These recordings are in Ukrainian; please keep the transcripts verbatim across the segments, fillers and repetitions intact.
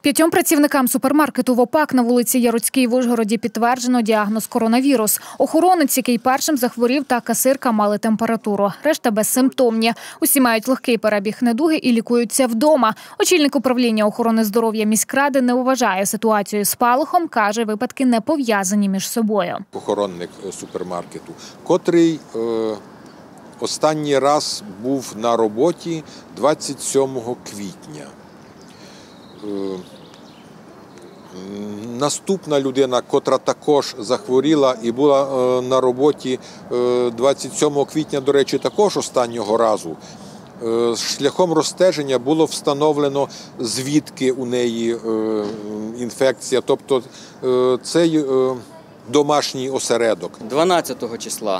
П'ятьом працівникам супермаркету в ОПАК на вулиці Яроцькій в Ужгороді підтверджено діагноз коронавірус. Охоронець, який першим захворів, та касирка мали температуру. Решта безсимптомні. Усі мають легкий перебіг недуги і лікуються вдома. Очільник управління охорони здоров'я міськради не вважає ситуацію спалахом, каже, випадки не пов'язані між собою. Охоронник супермаркету, котрий е, останній раз був на роботі двадцять сьомого квітня. Наступна людина, котра також захворіла і була на роботі двадцять сьомого квітня, до речі, також останнього разу, шляхом розстеження було встановлено, звідки у неї інфекція, тобто цей домашній осередок. дванадцятого числа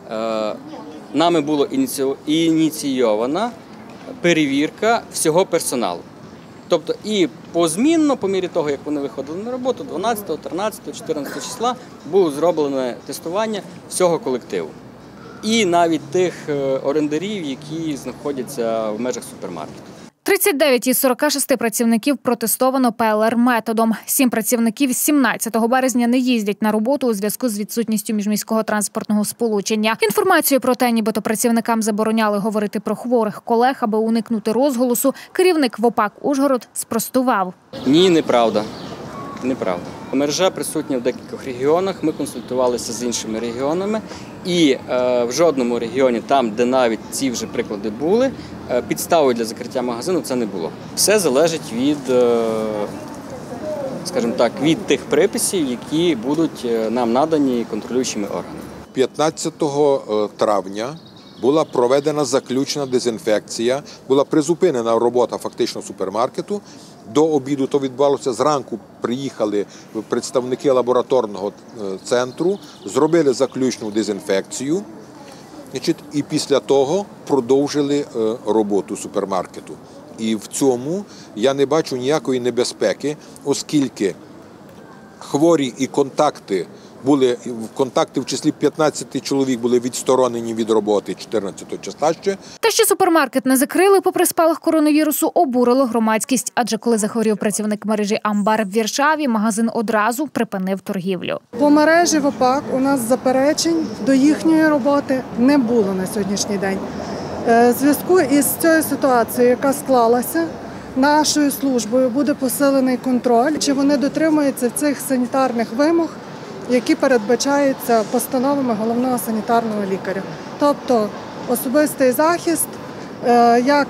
нами було ініційована перевірка всього персоналу. Тобто і позмінно, по мірі того, як вони виходили на роботу, дванадцятого, тринадцятого, чотирнадцятого числа було зроблене тестування всього колективу. І навіть тих орендарів, які знаходяться в межах супермаркету. тридцять дев'ять із сорока шести працівників протестовано пе ел ер-методом. Сім працівників з сімнадцятого березня не їздять на роботу у зв'язку з відсутністю міжміського транспортного сполучення. Інформацію про те, нібито працівникам забороняли говорити про хворих колег, аби уникнути розголосу, керівник в ОПАК «Ужгород» спростував. Ні, неправда. Неправда. Мережа присутня в декількох регіонах, ми консультувалися з іншими регіонами і е, в жодному регіоні, там, де навіть ці вже приклади були, е, підставою для закриття магазину це не було. Все залежить від, е, скажімо так, від тих приписів, які будуть нам надані контролюючими органами. п'ятнадцятого травня була проведена заключна дезінфекція, була призупинена робота фактично супермаркету. До обіду то відбувалося, зранку приїхали представники лабораторного центру, зробили заключну дезінфекцію і після того продовжили роботу супермаркету. І в цьому я не бачу ніякої небезпеки, оскільки хворі і контакти були, контакти в числі п'ятнадцяти чоловік були відсторонені від роботи чотирнадцятого числа ще. Те, що супермаркет не закрили попри спалах коронавірусу, обурило громадськість. Адже коли захворів працівник мережі «Амбар» в Віршаві, магазин одразу припинив торгівлю. По мережі в ОПАК у нас заперечень до їхньої роботи не було на сьогоднішній день. В зв'язку із цією ситуацією, яка склалася, нашою службою буде посилений контроль, чи вони дотримуються цих санітарних вимог, які передбачаються постановами головного санітарного лікаря. Тобто особистий захист як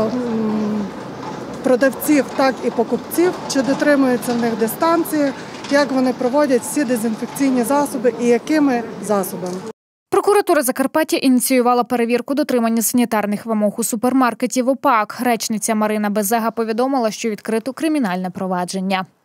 продавців, так і покупців, чи дотримуються в них дистанції, як вони проводять всі дезінфекційні засоби і якими засобами. Прокуратура Закарпаття ініціювала перевірку дотримання санітарних вимог у супермаркеті в ОПАК. Речниця Марина Безега повідомила, що відкрито кримінальне провадження.